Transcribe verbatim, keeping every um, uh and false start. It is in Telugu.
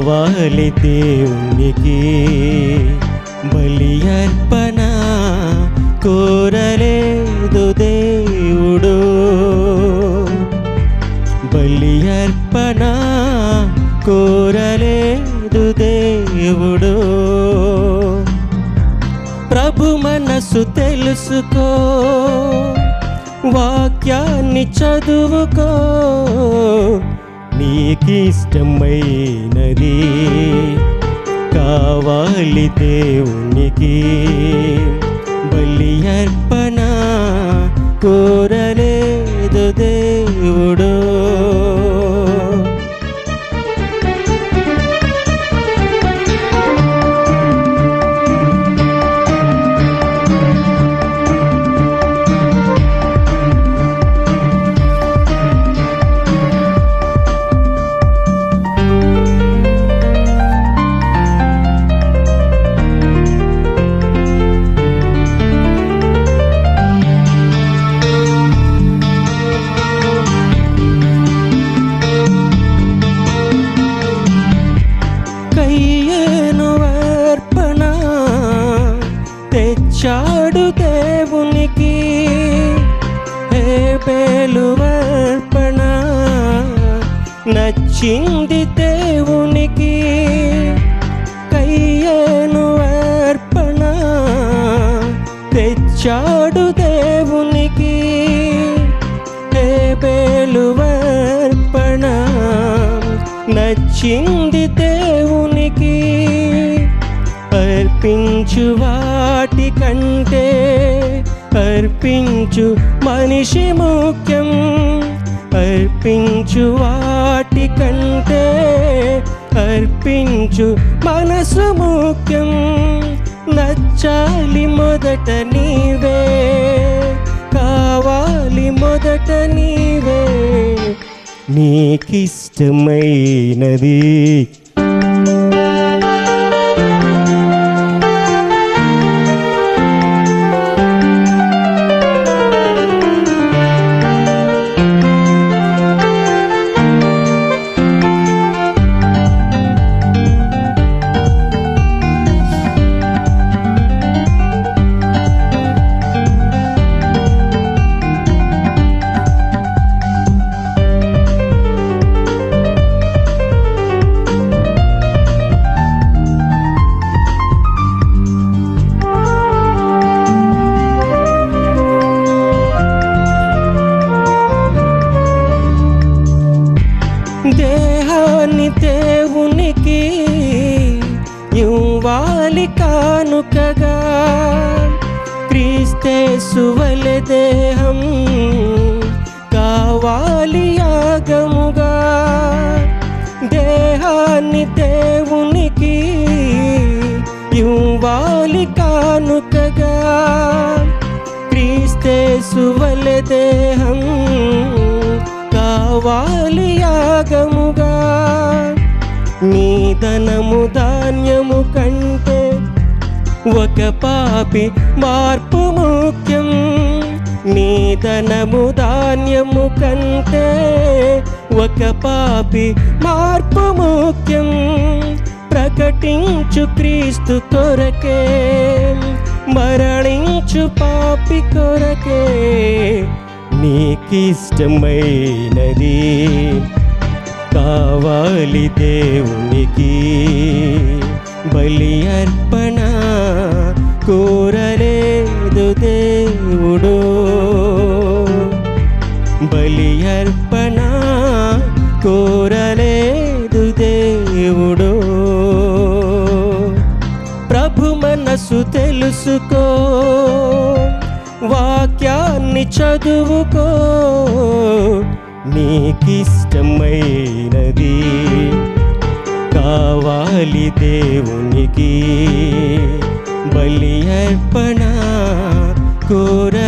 కావాలి దేవునికి బలి అర్పణ కోరలేదు దేవుడు బలి అర్పణ కోరలేదు దేవుడు ప్రభు మనసు తెలుసుకో వాక్యాన్ని చదువుకో నీకిష్టమైనది కావాలి దేవునికి బలి అర్పణ కోరలేదు దేవుడు తెచ్చాడు దేవునికి హేబెలు అర్పణ నచ్చింది దేవునికి కయ్యను అర్పణ తెచ్చాడు దేవునికి హేబెలు అర్పణ నచ్చింది దేవునికి అర్పించు వాటి కంటే అర్పించు మనిషి ముఖ్యం అర్పించు వాటి కంటే అర్పించు మనసు ముఖ్యం నచ్చాలి మొదట నీవే కావాలి మొదట నీవే నీకిష్టమైనది దేహాన్ని దేవునికి ఇవ్వాలి కానుకగా క్రీస్తేసు వలె దేహం కావాలి యాగముగా దేహాన్ని దేవునికి ఇవ్వాలి కానుకగా క్రీస్తేసు వలె దేహం కావాలి యాగముగా నీ ధనము ధాన్యము కంటే ఒక పాపి మార్పు ముఖ్యం నీ ధనము ధాన్యము కంటే ఒక పాపి మార్పు ముఖ్యం ప్రకటించు క్రీస్తు కొరకే మరణించు పాపి కొరకే నీకిష్టమైనది కావాలి దేవునికి బలి అర్పణ కోరలేదు దేవుడు బలి అర్పణ కోరలేదు దేవుడు ప్రభు మనసు తెలుసుకో వాక్యాన్ని చదువుకో నీకిష్టమైనది కావాలి దేవునికి బలి అర్పణ కోర